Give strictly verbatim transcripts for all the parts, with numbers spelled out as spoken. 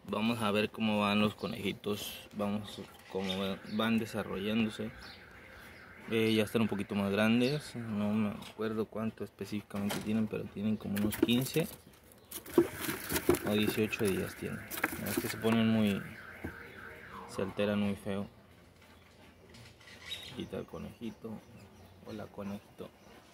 Vamos a ver cómo van los conejitos, vamos cómo van desarrollándose. Eh, ya están un poquito más grandes, no me acuerdo cuánto específicamente tienen, pero tienen como unos quince o dieciocho días tienen. Es que se ponen muy, se alteran muy feo. Quita el conejito. Hola, conejito.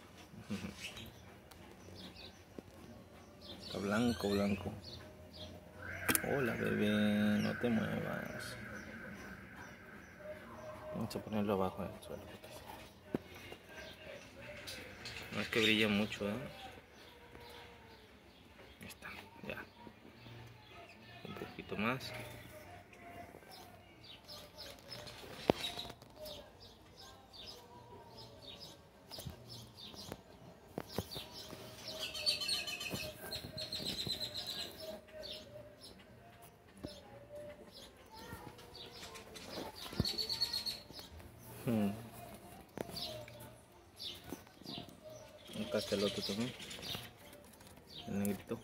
Está blanco, blanco. Hola, bebé, no te muevas. Vamos a ponerlo abajo del suelo. No es que brilla mucho, ¿eh? Ahí está, ya. Un poquito más. Hmm. Acá está el otro también. El negrito.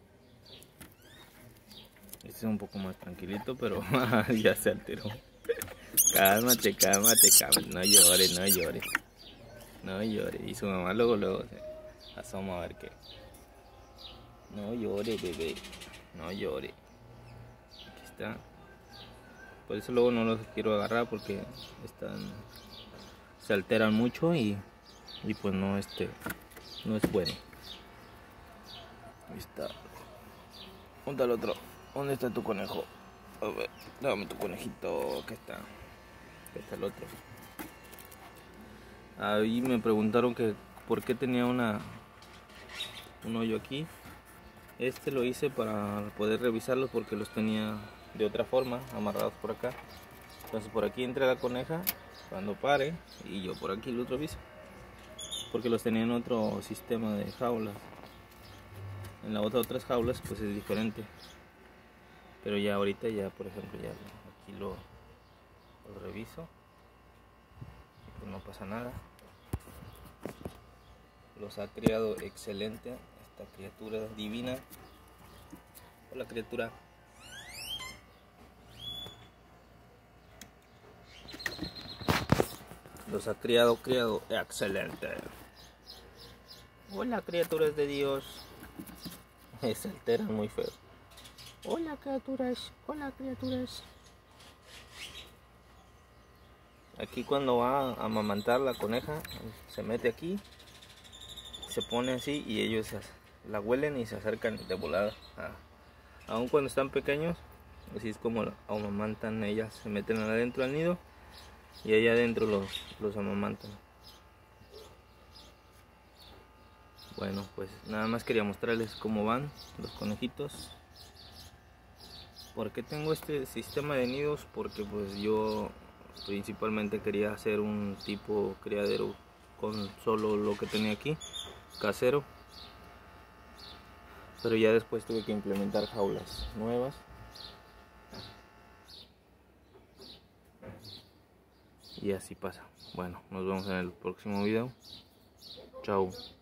Este es un poco más tranquilito, pero ya se alteró. Cálmate, cálmate, cálmate. No llores, no llores. No llores. Y su mamá luego, luego se asoma a ver qué. No llores, bebé. No llores. Aquí está. Por eso luego no los quiero agarrar porque están, se alteran mucho y, y pues no, este, no es bueno. Ahí está. ¿Dónde está el otro? ¿Dónde está tu conejo? A ver, dame tu conejito. Aquí está. Aquí está el otro. Ahí me preguntaron que por qué tenía una un hoyo aquí. Este lo hice para poder revisarlos porque los tenía de otra forma, amarrados por acá. Entonces por aquí entra la coneja cuando pare y yo por aquí lo reviso. Porque los tenía en otro sistema de jaulas. En la otra otras jaulas pues es diferente. Pero ya ahorita ya, por ejemplo, ya aquí lo, lo reviso. Pues no pasa nada. Los ha criado excelente esta criatura divina. Hola, criatura. Los ha criado, criado excelente. Hola, criaturas de Dios. Se alteran muy feo. Hola, criaturas. Hola, criaturas. Aquí cuando va a amamantar la coneja, se mete aquí, se pone así y ellos la huelen y se acercan de volada. Ah. Aun cuando están pequeños, así es como amamantan ellas, se meten adentro al nido y allá adentro los, los amamantan. Bueno, pues nada más quería mostrarles cómo van los conejitos. ¿Por qué tengo este sistema de nidos? Porque pues yo principalmente quería hacer un tipo criadero con solo lo que tenía aquí, casero. Pero ya después tuve que implementar jaulas nuevas. Y así pasa. Bueno, nos vemos en el próximo video. Chao.